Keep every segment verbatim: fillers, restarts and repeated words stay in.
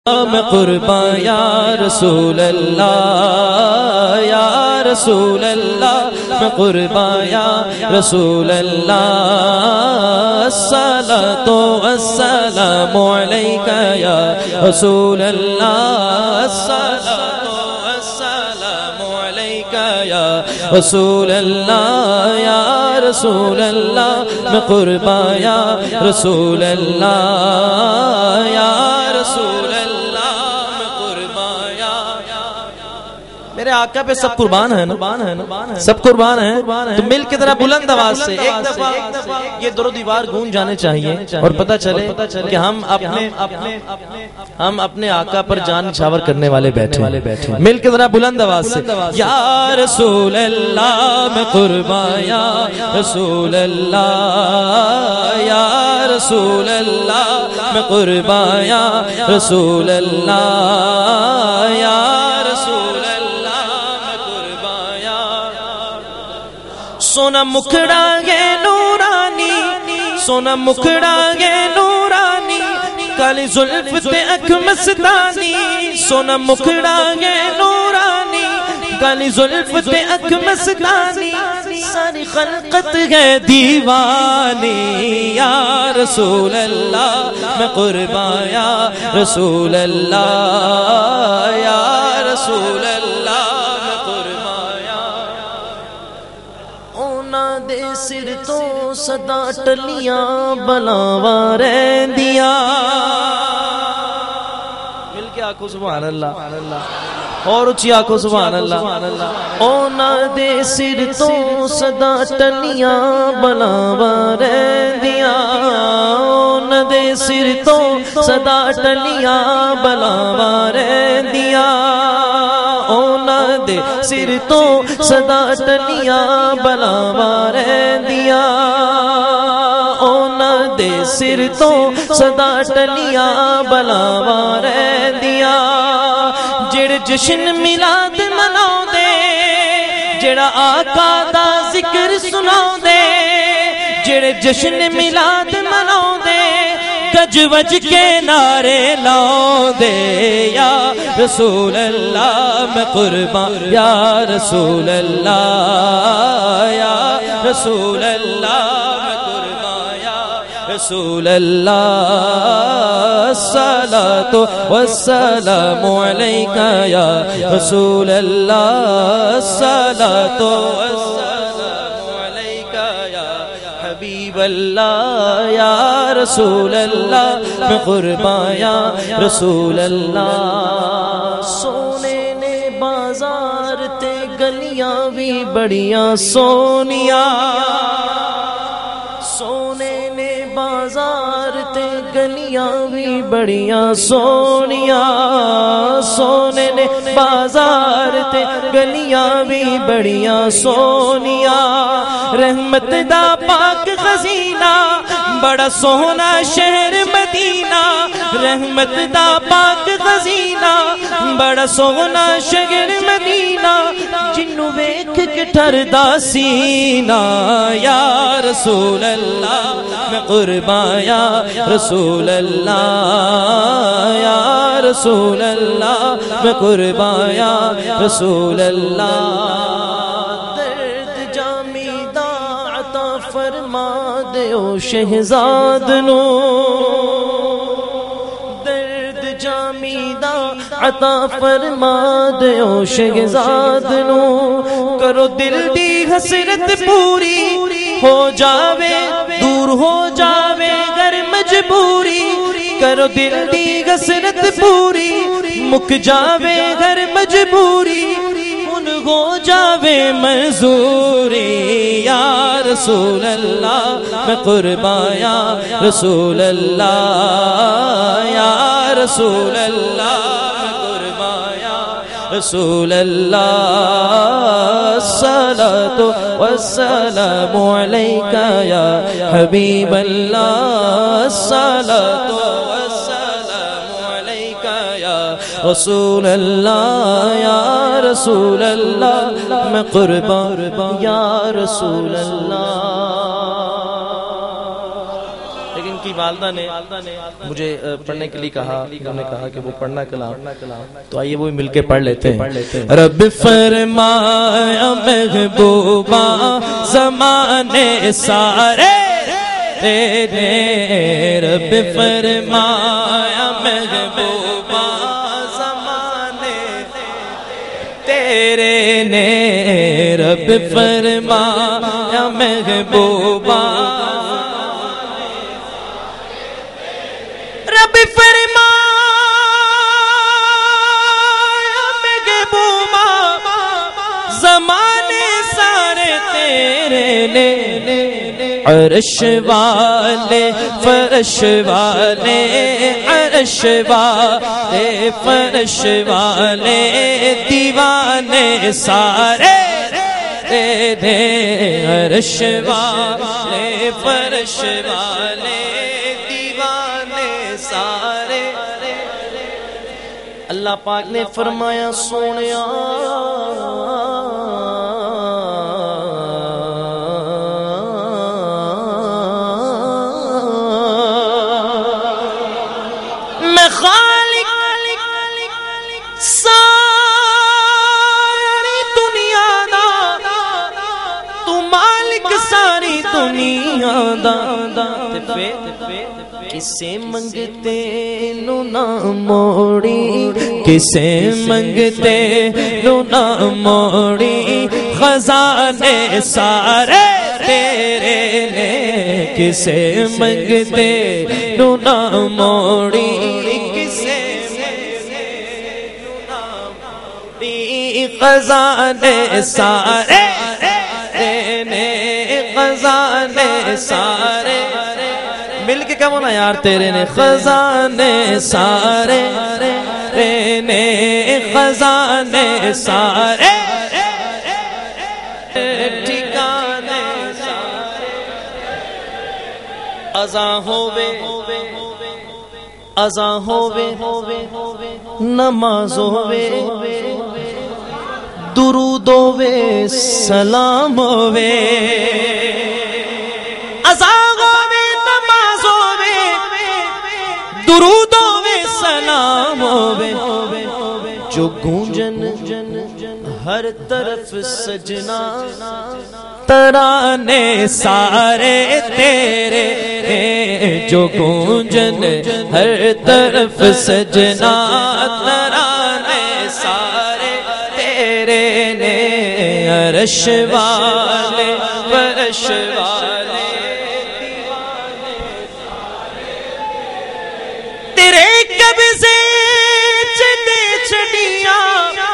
میں قربان یا رسول اللہ یا رسول اللہ میں قربان یا رسول اللہ الصلاۃ والسلام علیک یا رسول اللہ الصلاۃ والسلام علیک یا رسول اللہ یا رسول اللہ میں قربان یا رسول اللہ یا رسول اللہ میرے آقا پہ سب قربان ہیں نا، سب قربان ہیں تو مل کے ذرا بلند آواز سے ایک دفعہ یہ درود دیوار گونج جانے چاہیے اور پتہ چلے کہ ہم اپنے ہم اپنے آقا پر جان نچھاور کرنے والے بیٹھے، مل کے ذرا بلند آواز سے یا رسول اللہ میں قربان یا رسول اللہ یا رسول اللہ میں قربان یا رسول اللہ یا رسول سونا مکھڑا گے نورانی سونا مکھڑا گے نورانی کالی زلف تے اکھ مستانی سونا مکھڑا گے نورانی کالی زلف تے اکھ مستانی ساری خلقت ہے دیوانی یا رسول اللہ میں قربان یا رسول اللہ یا رسول اللہ دے سر تو صدا ٹلیاں بلاواں رہندیاں مل کے آکھو سبحان اللہ اور اچھی آکھو سبحان اللہ اونا دے سر تو صدا ٹلیاں بلاواں رہندیاں اونا دے سر تو صدا ٹلیاں بلاواں رہندیاں اونا دے سر تو صدا ٹلیاں بلاواں رہندیاں اونا دے سر تو صدا ٹلیاں بلاواں رہندیاں جڑ جشن میلاد مناؤ دے جڑا آقا دا ذکر سناؤ دے جڑ جشن میلاد مناؤ دے گج وج کے نعرے لاؤ دے یا رسول اللہ میں قربان یا رسول اللہ یا رسول اللہ میں قربان یا رسول اللہ الصلاۃ والسلام علیک یا رسول اللہ الصلاۃ والسلام علیک یا حبیب اللہ یا رسول اللہ میں قربان یا رسول اللہ سونے نے بازار تے گلیاں بھی بڑیاں سونیاں سونے نے بازار تے گلیاں بھی بڑیاں سونیاں سونے نے بازار تے گلیاں بھی بڑیاں سونیاں رحمت دا پاک خزینہ بڑا سونا شہر مدینہ رحمت دا پاک خزینہ بڑا سونا شہر مدینہ جنوں ویکھ کے ٹھردا سینہ یا رسول اللہ میں قربان یا رسول اللہ یا رسول اللہ میں قربان یا رسول اللہ فرما دیو شہزاد نو درد جامیدہ عطا فرما دیو شہزاد نو کرو دل دی حسرت پوری ہو جاوے دور ہو جاوے گر مجبوری کرو دل دی حسرت پوری مک جاوے گر مجبوری ہو جاوے منظوری یا رسول اللہ میں قربان یا رسول اللہ یا رسول اللہ میں قربان یا رسول اللہ الصلاۃ والسلام علیک یا حبیب اللہ الصلاۃ رسول اللہ یا رسول اللہ میں قربان یا رسول اللہ لیکن کی والدہ نے مجھے پڑھنے کے لیے کہا، انہوں نے کہا کہ وہ پڑھنا کلام، تو آئیے وہ مل کے پڑھ لیتے ہیں۔ رب فرمایا محبوبہ زمانے سارے تیرے، رب فرمایا محبوبہ زمانے تیرے نے، رب فرمایا محبوبہ، رب فرمایا محبوبہ زمانے سارے تیرے نے، عرش والے فرش والے، عرش والے فرش والے دیوانے سارے تیرے، عرش والے فرش والے دیوانے سارے۔ اللہ پاک نے فرمایا سونیا کسے منگتے نو نہ موڑی، کسے منگتے نو نہ موڑی، خزانے سارے تیرے نے، کسے منگتے نو نہ موڑی، کسے منگتے نو نہ موڑی، خزانے سارے نے، خزانے سارے۔ مل کے کیا بولا یار تیرے نے، خزانے سارے نے، خزانے سارے ٹھکانے سارے۔ اذاں ہووے اذاں ہووے نماز ہووے، درود ہووے سلام ہووے، اذاں درود ہووے سلام ہووے، جو گونجن ہر طرف سجنا، ترانے سارے تیرے، جو گونجن ہر طرف سجنا، ترانے سارے تیرے نے، عرش والے فرش والے قبضے چڑے چڑیاں،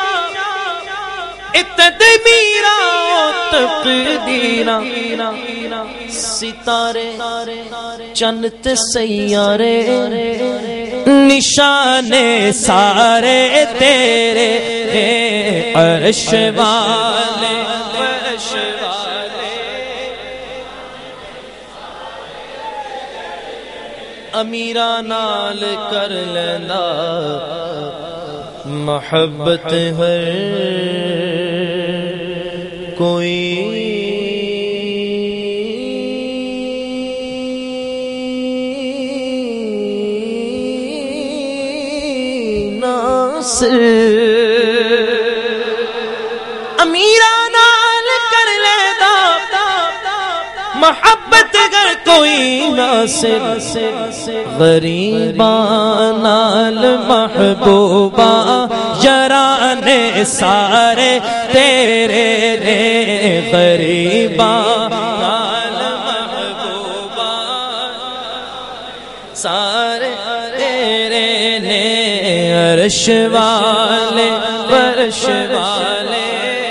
تدبیراں تقدیراں، ستارے چند تے سیارے، نشانے سارے تیرے، عرش والے فرش والے۔ امیرا نال کر لینا محبت ہر کوئی، ناصر امیرا نال کر لینا محبت گر کوئی، ناصر غریباں نال محبوبہ یارانے سارے تیرے نے، غریباں نال محبوبہ سارے تیرے نے، عرش والے فرش والے